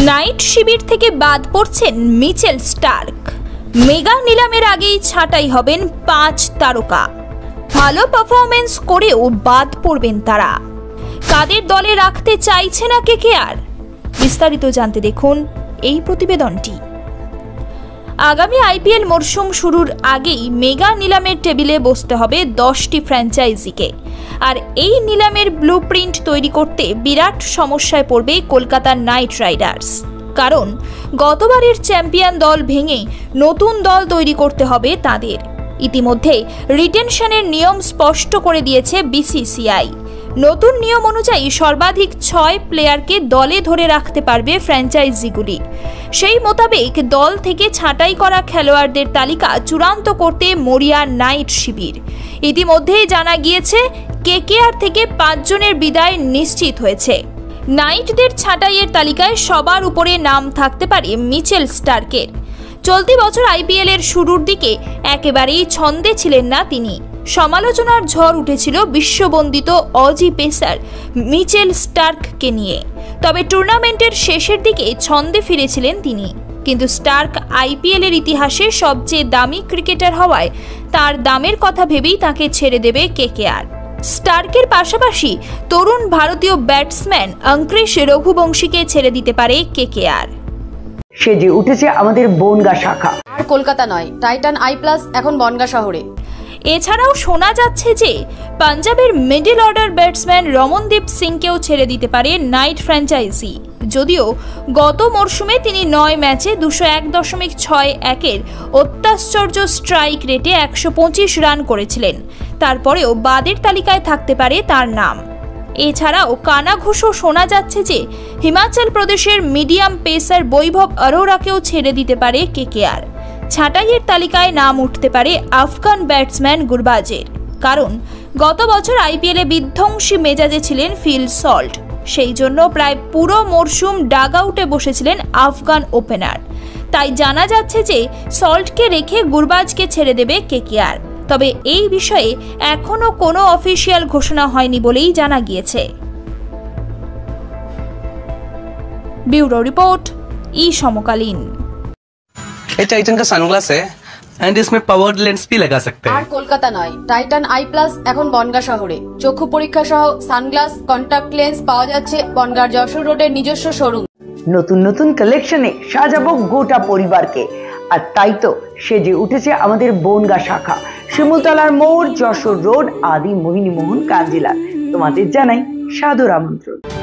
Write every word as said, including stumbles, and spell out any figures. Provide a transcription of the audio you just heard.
Night শিবির থেকে বাদ পড়ছেন মিচেল স্টার্ক। মেগা নিলামের আগেই ছাঁটাই হবেন পাঁচ তারকা। ভালো পারফরমেন্স করেও বাদ পড়বেন তারা। কাদের দলে রাখতে চাইছে না কেকেআর? বিস্তারিত জানতে দেখুন এই প্রতিবেদনটি। আগামী আইপিএল মরশুম শুরুর আগেই মেগা নিলামের টেবিলে বসতে হবে দশটি ফ্র্যাঞ্চাইজিকে। আর এই নিলামের ব্লুপ্রিন্ট তৈরি করতে বিরাট সমস্যায় পড়বে কলকাতা নাইট রাইডার্স। কারণ গতবারের চ্যাম্পিয়ন দল ভেঙে নতুন দল তৈরি করতে হবে তাদের। ইতিমধ্যে রিটেনশনের নিয়ম স্পষ্ট করে দিয়েছে বিসিসিআই। নতুন নিয়ম অনুযায়ী সর্বাধিক ছয় প্লেয়ারকে দলে ধরে রাখতে পারবে ফ্র্যাঞ্চাইজিগুলি। সেই মোতাবেক দল থেকে ছাঁটাই করা খেলোয়াড়দের তালিকা চূড়ান্ত করতে মরিয়া নাইট শিবির। ইতিমধ্যেই জানা গিয়েছে কেকেআর থেকে পাঁচজনের বিদায় নিশ্চিত হয়েছে। নাইটদের ছাঁটাইয়ের তালিকায় সবার উপরে নাম থাকতে পারে মিচেল স্টার্কের। চলতি বছর আইপিএল এর শুরুর দিকে একেবারেই ছন্দে ছিলেন না তিনি। সমালোচনার ঝড় উঠেছিল বিশ্ববন্দিত অজি পেসার মিচেল স্টার্ককে নিয়ে। তবে টুর্নামেন্টের শেষের দিকে ছন্দে ফিরেছিলেন তিনি। কিন্তু স্টার্ক আইপিএল এর ইতিহাসে সবচেয়ে দামি ক্রিকেটার হওয়ায় তার দামের কথা ভেবেই তাকে ছেড়ে দেবে কেকেআর। স্টার্কের পাশাপাশি তরুণ ভারতীয় ব্যাটসম্যান অঙ্কুশ রঘুবংশীকে ছেড়ে দিতে পারে কেকেআর। সেজে উঠেছে আমাদের বনগা শাখা। আর কলকাতা নয়, টাইটান আই প্লাস এখন বনগা শহরে। এছাড়াও শোনা যাচ্ছে যে পাঞ্জাবের মিডল অর্ডার ব্যাটসম্যান রমনদীপ সিংকেও ছেড়ে দিতে পারে নাইট ফ্র্যাঞ্চাইজি। যদিও গত মরশুমে তিনি নয় ম্যাচে দুশো এক দশমিক ছয় একের অত্যাশ্চর্য স্ট্রাইক রেটে একশো পঁচিশ রান করেছিলেন। তারপরেও বাদের তালিকায় থাকতে পারে তার নাম। এছাড়াও কানাঘুষো শোনা যাচ্ছে যে হিমাচল প্রদেশের মিডিয়াম পেসার বৈভব অরোরাকেও ছেড়ে দিতে পারে কেকেআর। ছাঁটাইয়ের তালিকায় নাম উঠতে পারে আফগান ব্যাটসম্যান গুরবাজের। কারণ গত বছর আইপিএলে বিধ্বংসী মেজাজে ছিলেন ফিল সল্ট। সেই জন্য প্রায় পুরো মরশুম ডাগ আউটে বসেছিলেন আফগান ওপেনার। তাই জানা যাচ্ছে যে সল্টকে রেখে গুরবাজকে ছেড়ে দেবে কেকেআর। তবে এই বিষয়ে এখনো কোনো অফিসিয়াল ঘোষণা হয়নি বলেই জানা গিয়েছে। ब्यूरो रिपोर्ट ई समकालीन। ये टाइटन का सनग्लास है एंड इसमें पावर्ड लेंस भी लगा सकते हैं। আর কলকাতা নয়, টাইটান আই প্লাস এখন বনগা শহরে। চক্ষু পরীক্ষা সহ সানগ্লাস, কন্টাক্ট লেন্স পাওয়া যাচ্ছে বনগার যশোর রোডের নিজস্ব শোরুম। নতুন নতুন কালেকশনে সাজাবো গোটা পরিবারকে। আর তাই তো সেজে উঠেছে আমাদের বনগা শাখা। শিমুলতলার মোড়, যশোর রোড, আদি মোহিনী মোহন কাঞ্জিলা। তোমাদের জানাই সাদর আমন্ত্রণ।